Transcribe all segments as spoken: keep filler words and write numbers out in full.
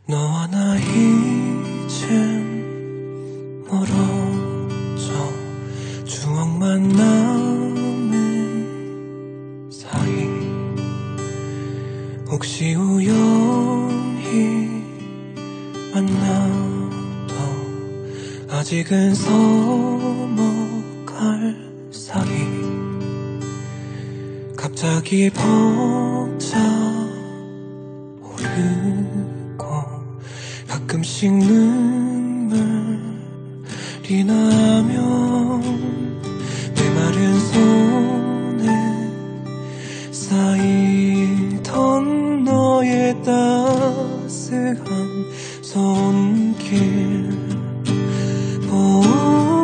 너와 나 이젠 멀어져 추억만 남은 사이. 혹시 우연히 만나도 아직은 서먹할 사이. 갑자기 벅차오르고 가끔씩 눈물이 나면 내 마른 손에 쌓이던 너의 따스한 손길 보고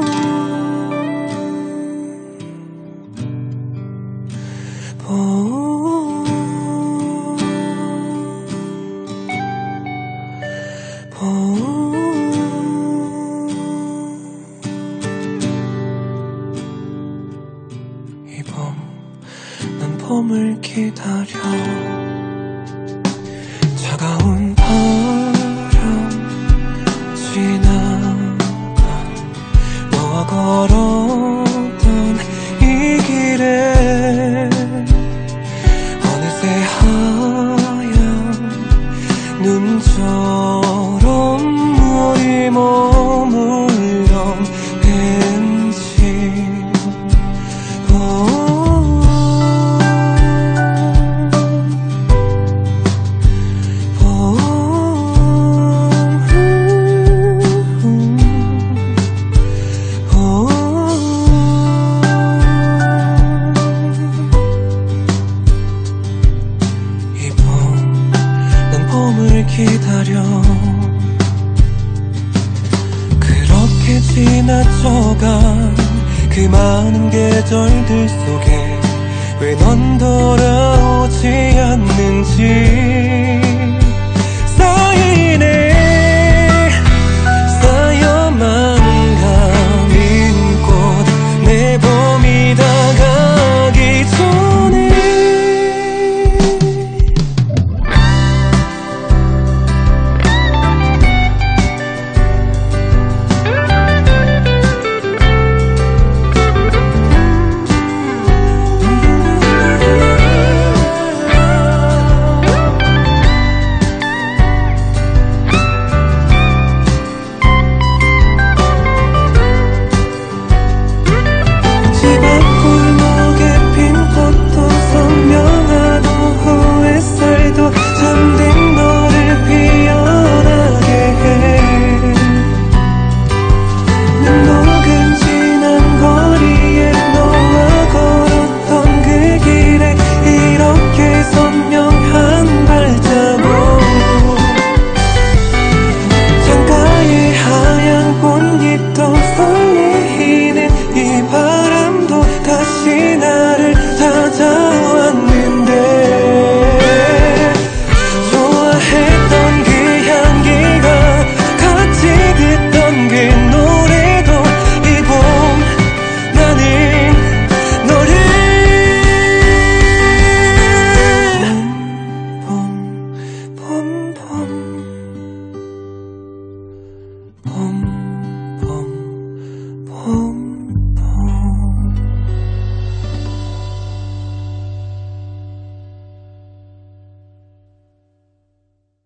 보고 이 밤 난 봄을 기다려. 차가운 바람 지나간 너와 걸었던 이 길에 어느새 하얀 눈처럼 우리 몸을 왠지 기다려. 그렇게 지나쳐간 그 많은 계절들 속에 왜 넌 돌아오지 않는지